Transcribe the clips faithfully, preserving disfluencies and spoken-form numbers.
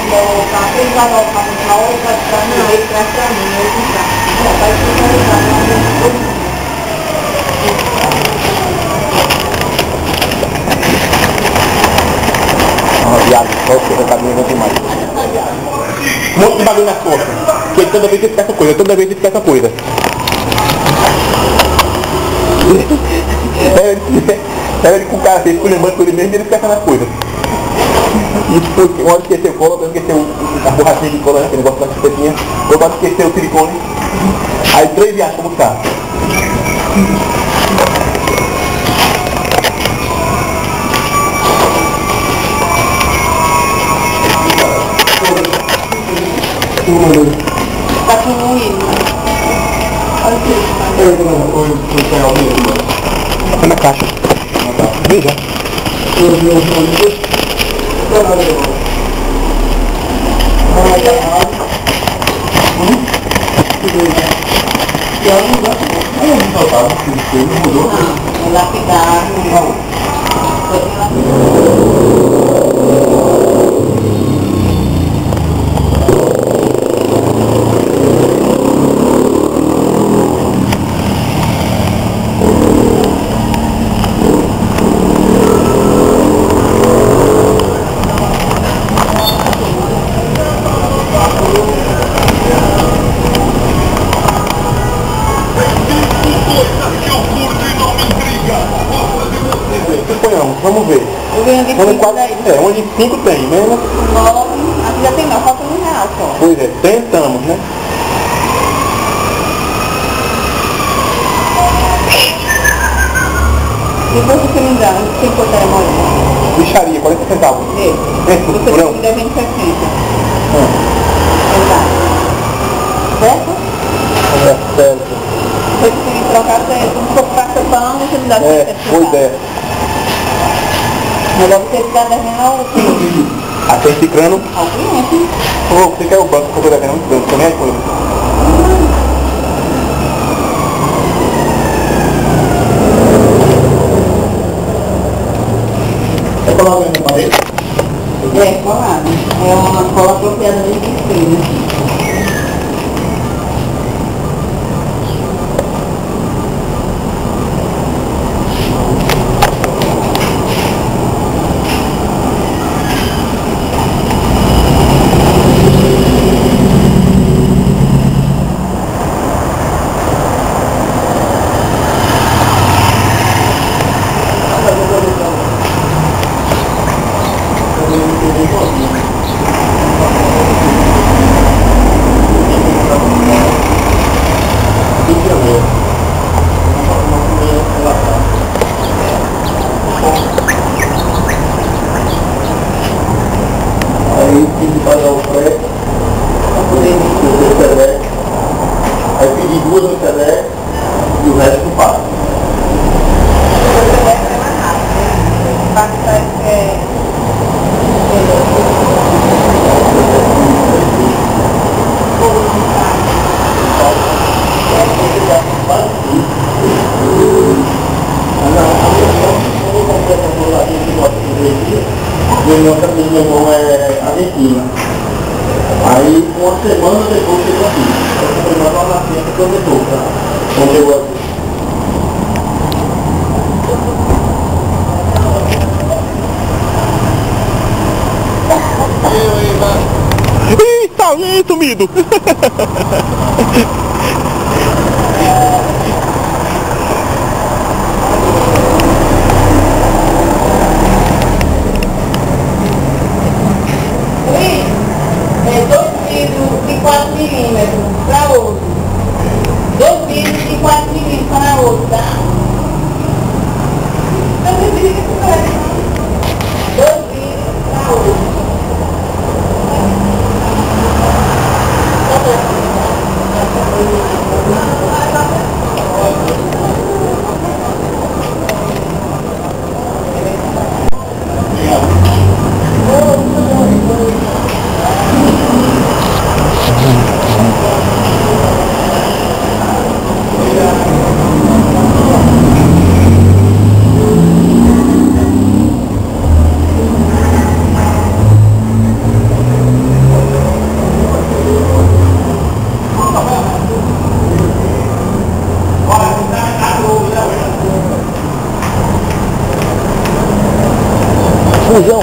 voltar, ele vai voltar no final, ele vai ficar no meio, traz pra mim, eu vou ficar. Vai finalizar, Ah, viado, só o seu caminho não tem mais. Um monte de bagulho nas costas. Porque toda vez ele fica essa coisa, toda vez ele fica essa coisa. Era ele com o cara, ele lembrando com ele mesmo e ele fica nas coisas. E tipo, uma hora esqueceu o cola, outra esqueceu a borrachinha de cola, né, aquele negócio da chupetinha, outra hora esqueceu o silicone. Aí três viagens pra buscar. Tá com um hino. Olha aqui. Tá na caixa. Veja. Não, lapidar. Vamos ver. Eu ganho de onde cinco quatro, daí. é, onde cinco tem, né? Nove, aqui já tem não, falta um real só. Pois é, tentamos, né? Depois do cilindrado, tem quanto é moeda? Bicharia, quarenta centavos. É. É, Você não. tem devendo sessenta. Ah. Exato. Certo? É, certo. Depois que você me trocar, você não for passa pão, você me dá É, sessenta boa centavos. ideia. Melhor você ficar devendo ao cliente. Até esse crânio. Ao cliente. Ô, você quer o banco que eu tô devendo muito grande, também é coisa. É colado aí na parede? É, colado. É uma cola apropriada de piscina. Aí tem que pagar o frete, para poder receber o Sedex. Aí pedir duas no Sedex e o resto não paga. Meu irmão, meu irmão é argentino. Aí, uma semana depois chegou aqui. Essa foi uma nova ciência que eu levou pra quando chegou aqui. Ih, tá aí, sumido! quatro milímetros para outro. Dois vidros de quatro milímetros para outro, tá? Então, dois vidros para outro. Tá bom. Fusão.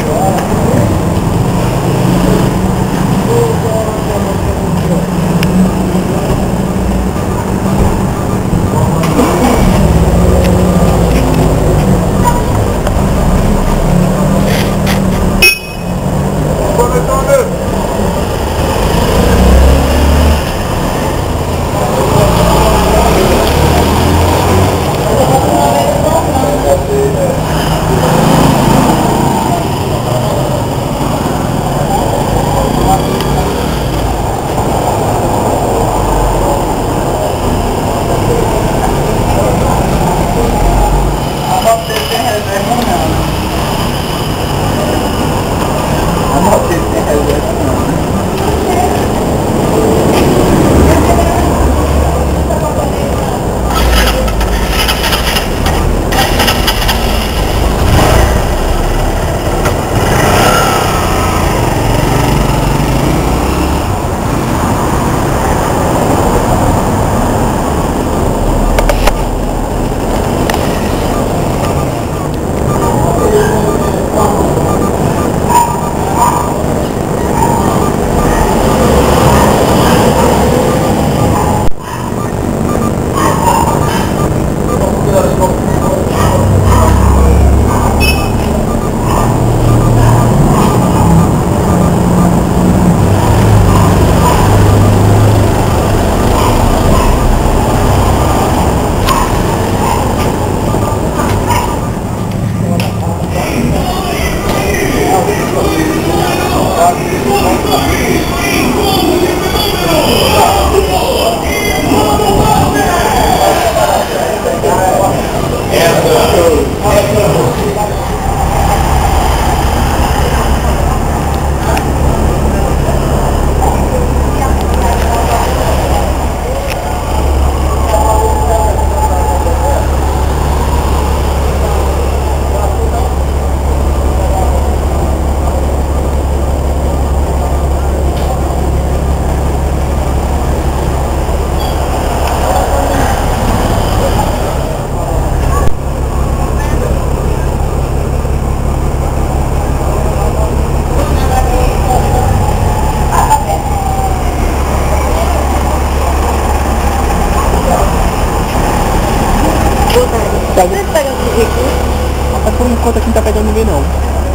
Mas por enquanto aqui não tá pegando ninguém não.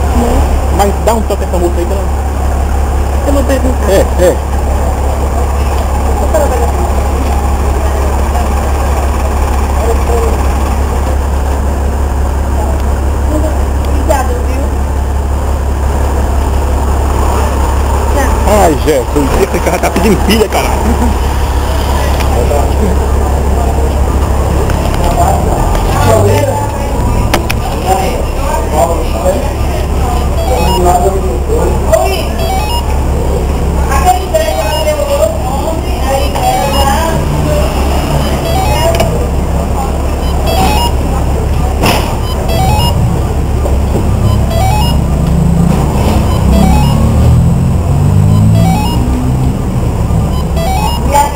Não. Mas dá um toque essa moça aí, não. Eu vou perguntar. É, é. Obrigada, viu? Ai, Jesus, esse cara tá pedindo pilha, caralho. Oi! Aquele beijo que ela levou ontem, aí ela... E a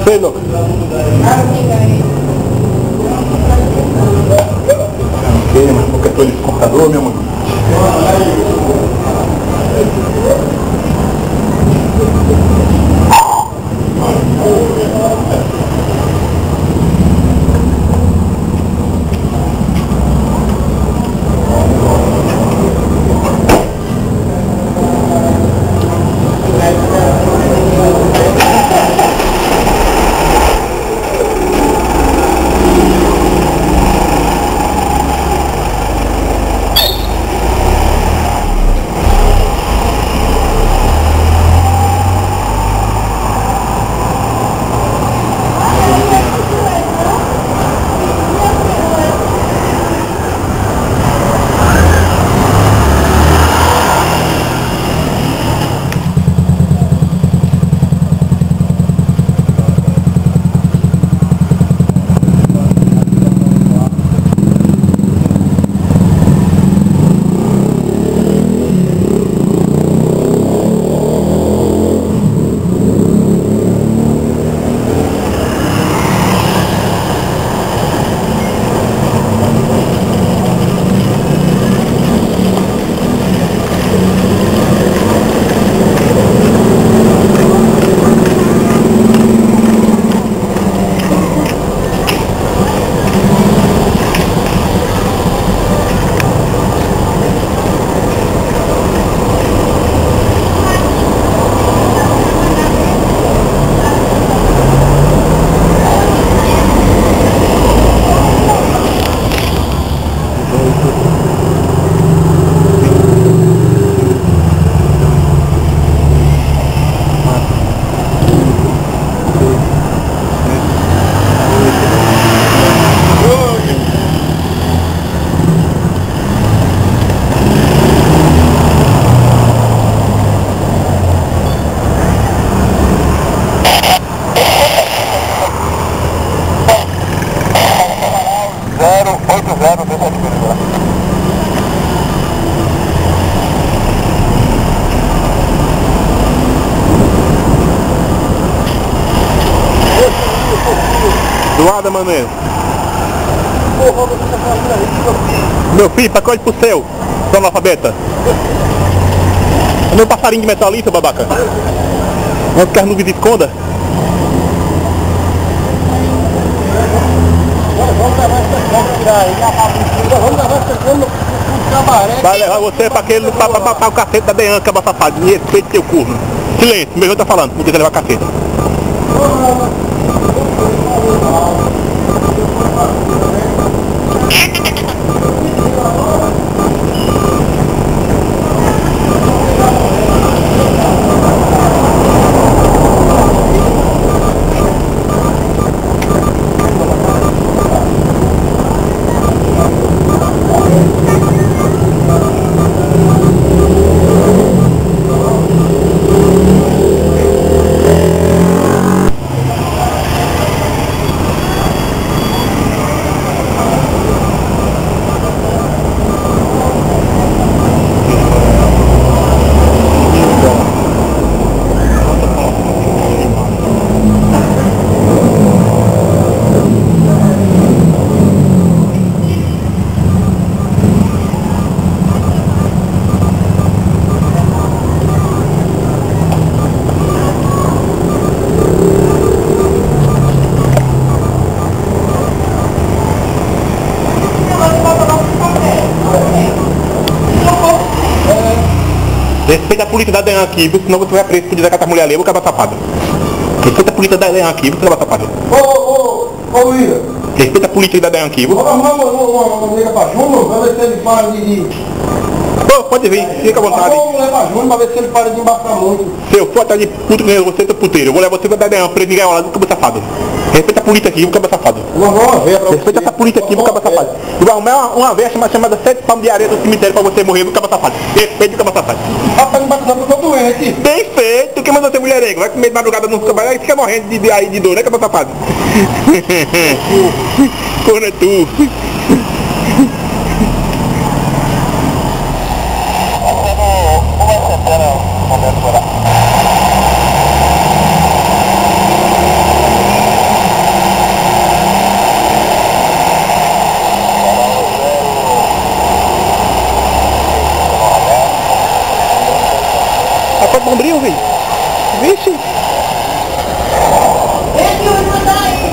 Sei, louco. Ok, mas qualquer coisa de computador, meu mano. Doada, Manuel. Meu filho, sacode pro céu, seu analfabeta. É meu passarinho de metalista, babaca. Não quer nuvem de esconda. Vai levar você pra aquele, pra, pra, pra, pra o cacete da Dean, caba safado. E respeite teu curso. Silêncio, meu irmão tá falando, não quiser levar cacete. Respeita a polícia da Dean aqui, senão você vai preso por desacatar a mulher ali, eu vou acabar safado. Respeita a polícia da Dean aqui, você vai acabar safado. Ô, ô, ô, ô, William. Respeita a polícia da Dean aqui, viu? Vamos arrumar uma mulher pra Júnior, pra ver se ele para de... Pô, pode vir, fica à vontade. Vamos mulher pra Júnior, pra ver se ele para de embarcar muito. Se eu for atrás de puto que nem você, tô puteiro. Eu vou levar você pra Dean, preso ninguém lá, do cabo safado. Respeita a polícia aqui, viu, cabo safado. Vamos arrumar uma veia pra você. Respeita essa polícia aqui, viu, cabo safado. Eu vou arrumar uma, uma veia chamada, chamada Sete Palmos de Areia do cemitério pra você morrer, viu, cabo safado. Respeita o cabo safado. Rapaz, não bate não, porque eu tô doente. Bem feito, que mandou ser mulherengo. Vai comer de madrugada no trabalho e fica morrendo de, de, aí de dor, né, cabo safado? Corno é tu. A porta do bombril, velho. Vixe. Esse vai mandar aí.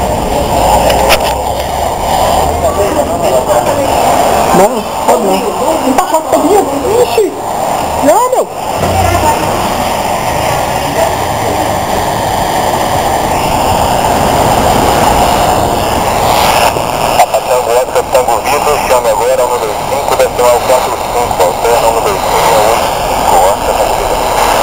Não, pode não. Não tá quase todinha. Vixe. Não, meu. Chame agora o número cinco, decimal quatro cinco, alterna o número cinco, oito, cinco,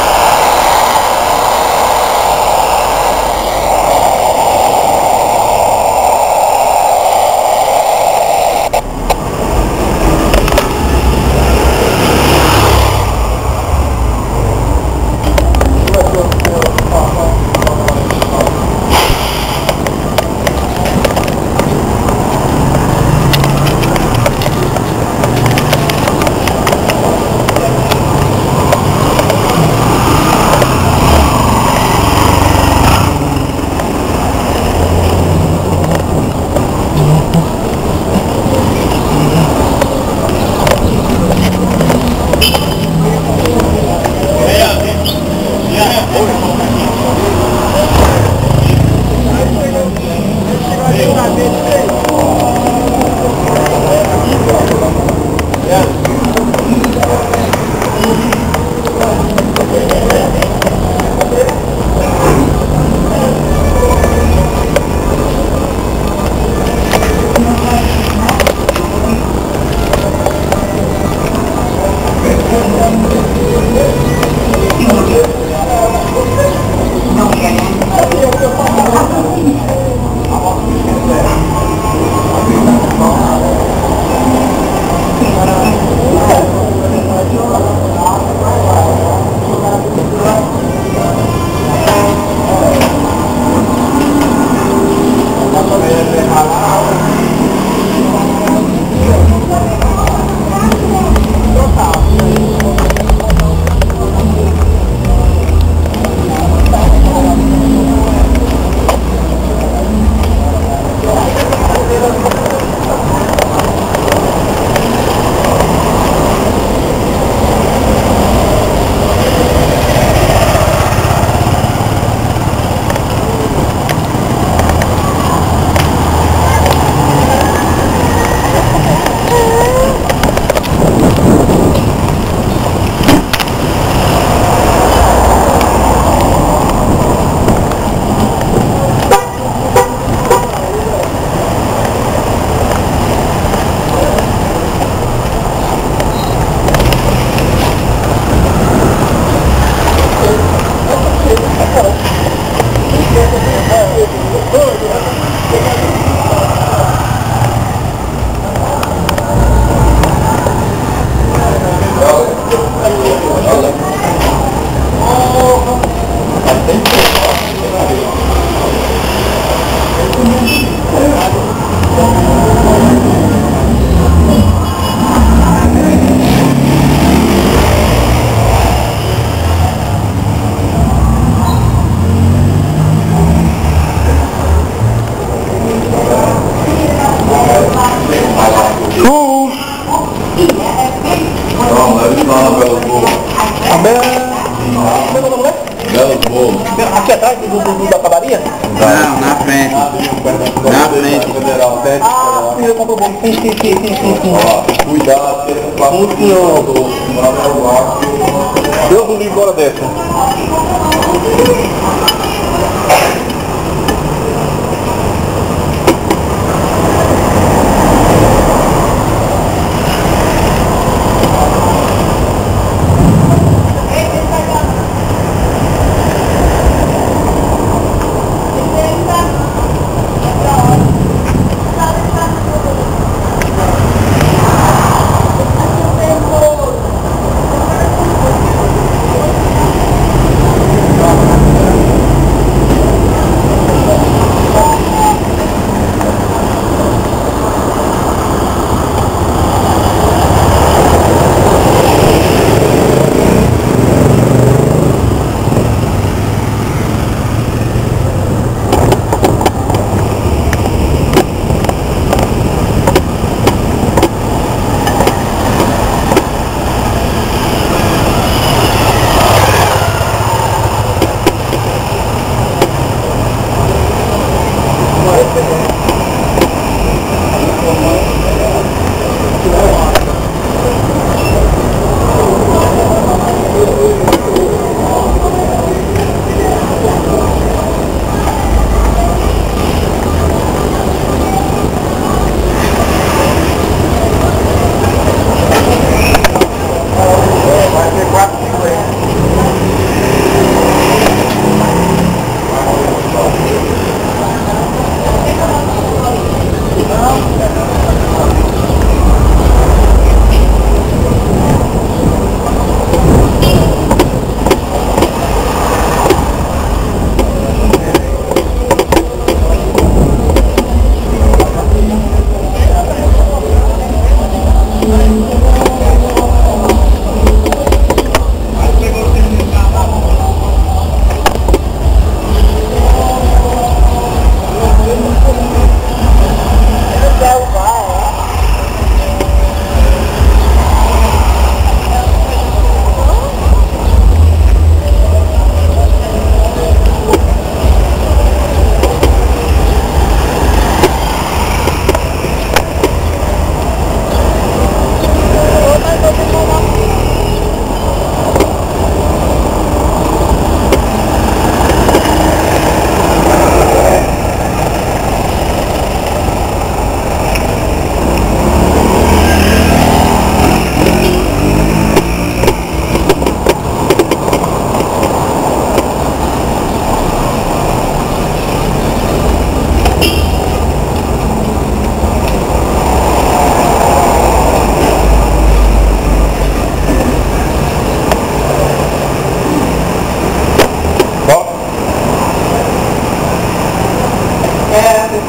Aqui atrás do, do, do, da padaria? Não, na frente. Na frente. Ah, sim, eu compro o bolo. Sim, sim, sim, sim, sim, sim. Cuidado, Sim, senhor. Deus do livro hora dessa.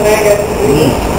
entrega.